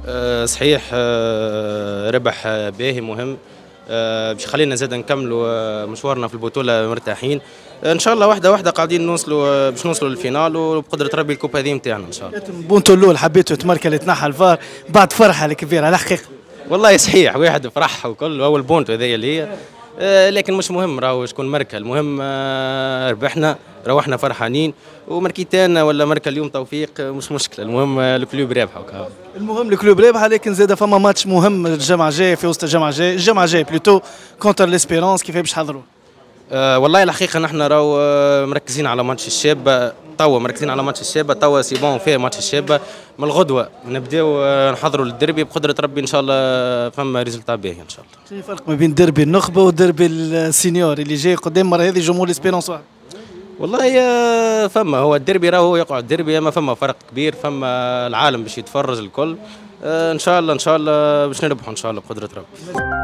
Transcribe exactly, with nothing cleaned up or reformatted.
آه، صحيح. آه، ربح آه، باهي مهم. آه، باش خلينا زاد نكملوا آه، مشوارنا في البطوله مرتاحين. آه، ان شاء الله واحده واحده قاعدين نوصلوا، آه، باش نوصلوا للفينال، وبقدره ربي الكوب هذه نتاعنا ان شاء الله. بونتو الاول حبيتوا تمركل اللي تنحى الفار بعد فرحه الكبيره على الحقيقه. والله صحيح، واحد فرح وكل اول بونت هذيا اللي هي. آه، لكن مش مهم راهو شكون مركل، المهم آه، ربحنا روحنا فرحانين، ومركيتانا ولا مركل اليوم توفيق آه، مش مشكله، المهم آه، الكلوب رابحه وكا. المهم الكلوب رابحه، لكن زاد فما ماتش مهم الجمعه الجايه في وسط الجمعه الجايه الجمعه الجايه بلوتو كونتر ليسبيرونس، كيف باش تحضروا؟ أه والله الحقيقه نحن راهو آه، مركزين على ماتش الشابه توا، مركزين على ماتش الشابه توا، سي بون فيه ماتش الشابه. من الغدوه نبداو آه، نحضروا للدربي بقدره ربي ان شاء الله. آه، فما ريزلتا باهي ان شاء الله. شنو الفرق ما بين دربي النخبه ودربي السينيور اللي جاي قدام مره هذه جمهور ليسبيرونس واحد؟ والله آه، فما هو الدربي راهو يقع الدربي، اما فما فرق كبير، فما العالم باش يتفرج الكل. آه، ان شاء الله ان شاء الله باش نربحوا ان شاء الله بقدره ربي.